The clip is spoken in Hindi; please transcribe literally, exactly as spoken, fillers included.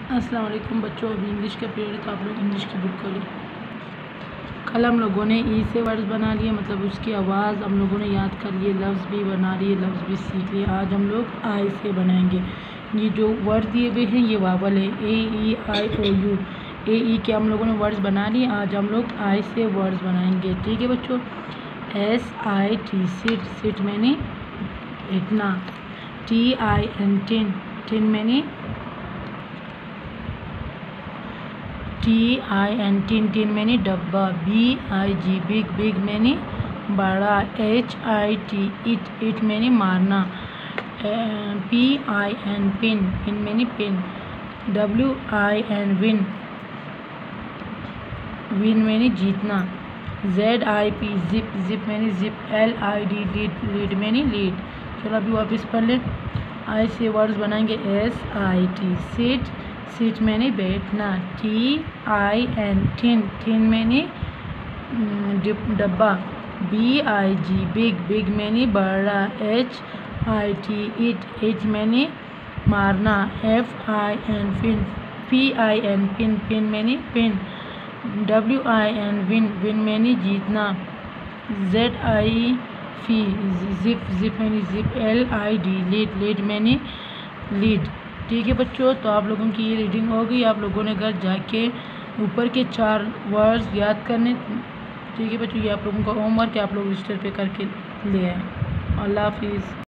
अस्सलाम वालेकुम बच्चों, अभी इंग्लिश का पीरियड है तो आप लोग इंग्लिश की बुक खोलें। कल हम लोगों ने ई से वर्ड्स बना लिए, मतलब उसकी आवाज़ हम लोगों ने याद कर लिए, लफ्ज़ भी बना लिए, लफ्ज़ भी सीख लिए। आज हम लोग आई से बनाएंगे। ये जो वर्ड दिए हुए हैं ये वावल है, ए ई आई ओ यू। ए ई के हम लोगों ने वर्ड्स बना लिए, आज हम लोग आई से वर्ड्स बनाएंगे। ठीक है बच्चों। S I T sit, sit मैंने बैठना। T I N tin, tin मैंने T I N tin, tin मैंने डब्बा। B I G big, big मैंने बड़ा। H I T it, it मैंने मारना। P I N pin, pin मैंने pin. W I N win, win मैंने जीतना। Z I P zip, zip मैंने zip. L I D lid, lid मैंने लीड। चलो अभी वापस पढ़ लें। आई से वर्ड्स बनाएंगे। S I T sit, sit मैंने बैठना। T I N tin, tin मैंने डब्बा। B I G big, big मैंने बड़ा। H I T it, it मैंने मारना। F I N fin, P I N pin, pin मैंने pin. W I N win, win मैंने जीतना। Z I P zip, zip मैंने zip. L I D lid, lid मैंने लीड। ठीक है बच्चों, तो आप लोगों की ये रीडिंग हो गई। आप लोगों ने घर जाके ऊपर के चार वर्ड्स याद करने। ठीक है बच्चों, ये आप लोगों का होमवर्क है, आप लोग रजिस्टर पे करके ले आए। अल्लाह हाफिज़।